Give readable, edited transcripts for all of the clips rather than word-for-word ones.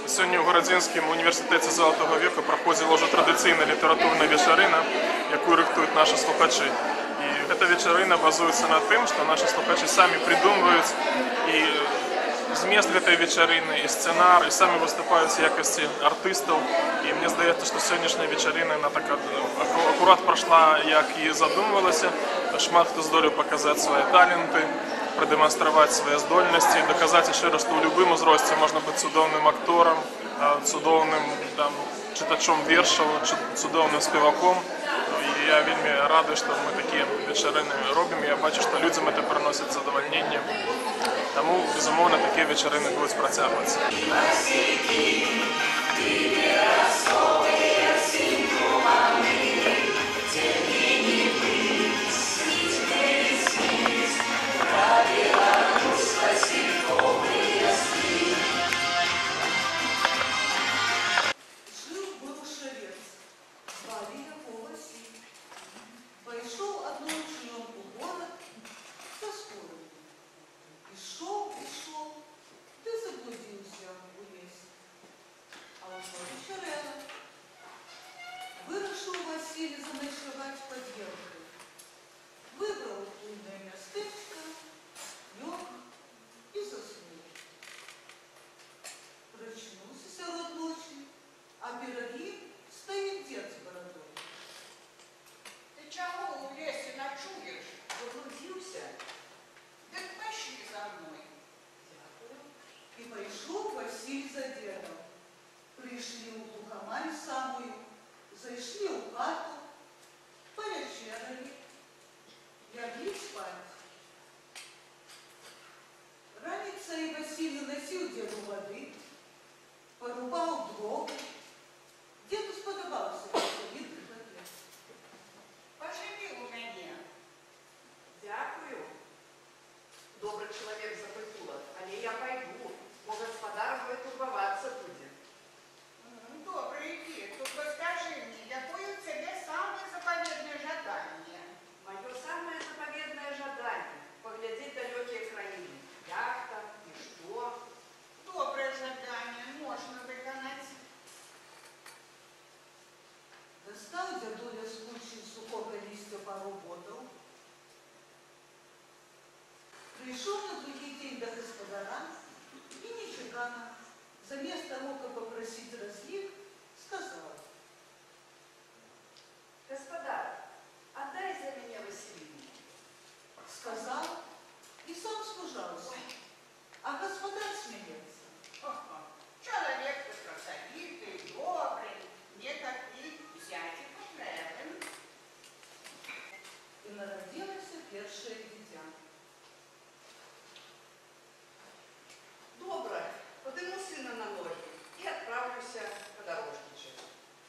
Сьогодні у Городзинському університеті Золотого віку проходила вже традиційна літературна вечерина, яку рихтують наші слухачі. І ця вечерина базується на тим, що наші слухачі самі придумують і зміст цієї вечерини, і сценар, і самі виступають в якості артистів. І мені здається, що сьогоднішня вечерина така акурат пройшла, як і задумувалося. Шмат хто здолів показати свої таленти, продемонструвати свої здольності, доказати ще раз, що у будь-якому зрості можна бути чудовним актором, чудовним читачом віршів, чудовним співаком. І я вельми радий, що ми такі вечерини робимо. Я бачу, що людям це приносить задовольнення. Тому, безумовно, такі вечерини будуть протягуватися. Пришел на другий день до господара и нечеканно, заместо того, как попросить разлив, сказал: «Господа, отдай за меня Василину». Сказал и сам служался, а господар смеется. Человек-то красовитый, добрый, мне таких взять и потребен. И народилось первое дитя. Добре, подниму сына на ноги и отправлюсь подорожничать.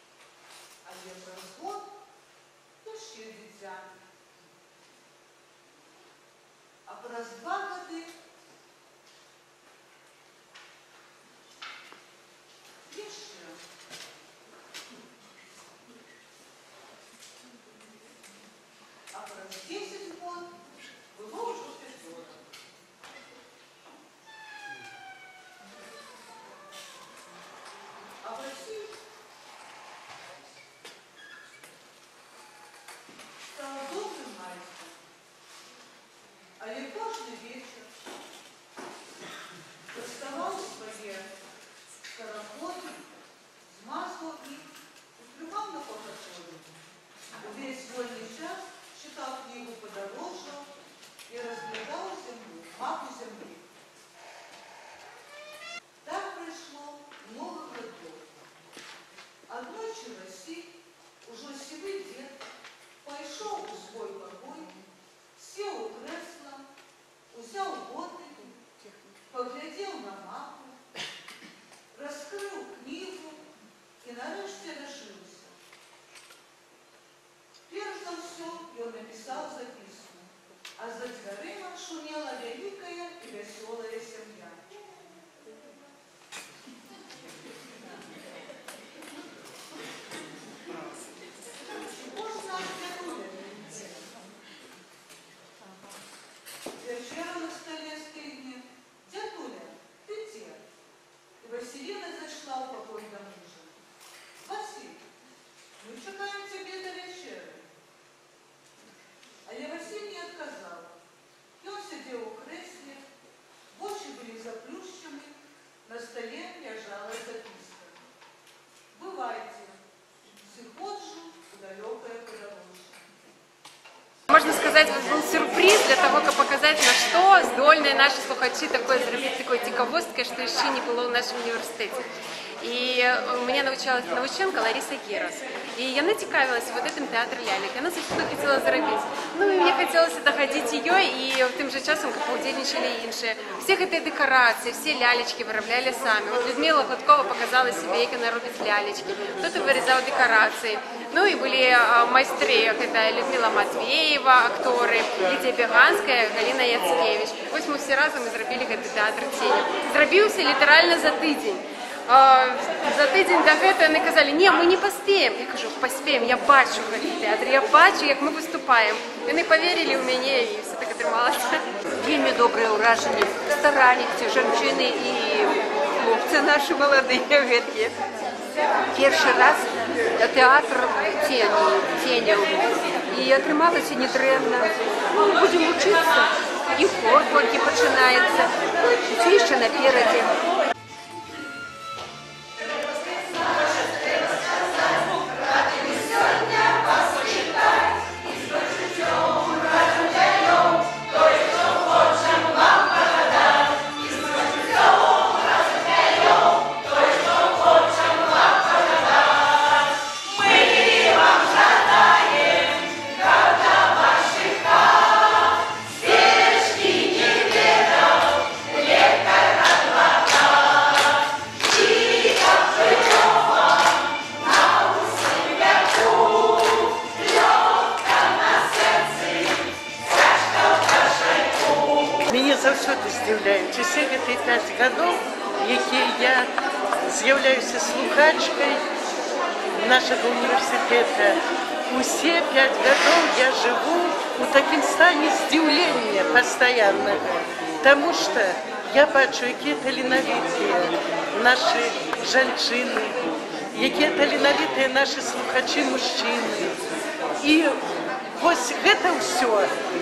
сказать, вот был сюрприз для того, как показать, на что здольные наши слухачи такое зробить такой цікавосткой, что еще не было в нашем университете. И меня научила наученка Лариса Герас. И яна цікавилася вот этим театром лялек. Она заўсёды хотела зрабіць. Ну и мне хотелось доходить ее, и тем же часом как поудзельничали и іншие. Все эти декорации, все лялечки вырабляли сами. Вот Людмила Гладкова показала себе, как она робит лялечки. Кто-то вырезал декорации. Ну и были майстры, это Людмила Матвеева, акторы, Лидия Беганская, Галина Яцкевич. Вот мы все разом и зробили этот театр тени. Зробился литерально за тыдзень. За тыдзень до гэтага яны казалі, не, мы не паспеем. Я кажу, паспеем, я бачу гэты тэатр, я бачу, як мы выступаем. Яны поверили ў мяне, і все так атрымалася. Вельмі добрае ўражанне, стараліся жанчыны і хлопцы нашы маладыя гэткія. Першы раз тэатр ценяў, і атрымалася недрэнна. Ну, будзем вучыцца, і хор толькі пачынаецца, усё яшчэ наперадзе. Мяне заўсёды здзіўляюць усе гэтыя 5 гадоў, якія я з'яўляюся слухачкай нашага універсітэта. Усе 5 гадоў я жыву у такім стане здзіўлення пастаяннага, таму што я бачу, якія таленавітыя нашы жанчыны, якія таленавітыя нашы слухачы мужчыны. І вось гэта ўсё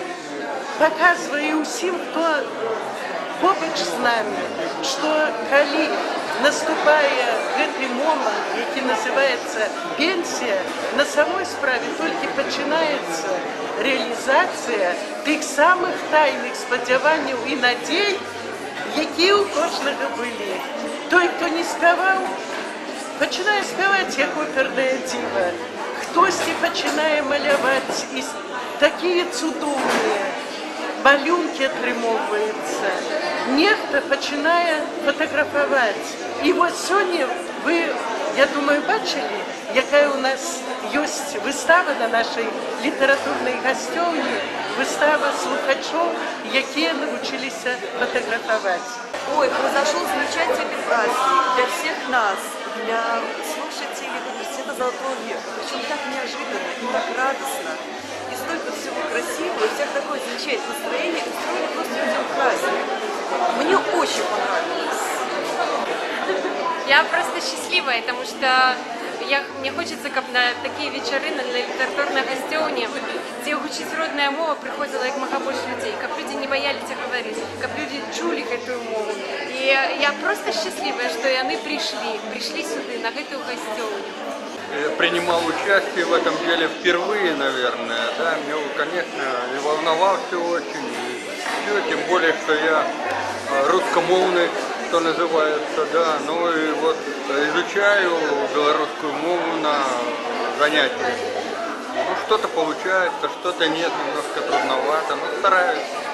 показывая усім, хто побач з намі, што калі наступае гэты момант, які называецца пенсія, на самой справе толькі пачынаецца рэалізацыя тых самых тайных спадзяванняў і надзей, якія ў кожнага былі. Той, хто не спяваў, пачынае спяваць як опернае дзіва. Хтосьці пачынае маляваць, і такія цудоўныя малюнкі атрымоўваюцца. Нехта пачынае фатаграфаваць. І вось сёння вы, я думаю, бачылі, якая у нас ёсць выстава на нашай літаратурнай гасцёўні, выстава слухачоў, якія навучыліся фотографовать. Ой, произошел замечательный праздник для всех нас, для слушателей университета Золотого века. Причем так неожиданно и так радостно. И столько всего красивого, и всех такое замечательное настроение. Устроили просто людям праздник. Мне очень понравилось. Я просто счастливая, потому что мне хочется, как на такие вечеры, на литературной гостевне, где учить родная мова приходила как мага больше людей, как люди не боялись говорить, как люди чули эту мову. И я просто счастливая, что и они пришли сюда, на эту гостевню. Принимал участие в этом деле впервые, наверное, да, мне, конечно, и волновался очень, и все, тем более, что я русскомовный, что называется, да, ну и вот изучаю белорусскую мову на занятиях. Ну, что-то получается, что-то нет, немножко трудновато, но стараюсь.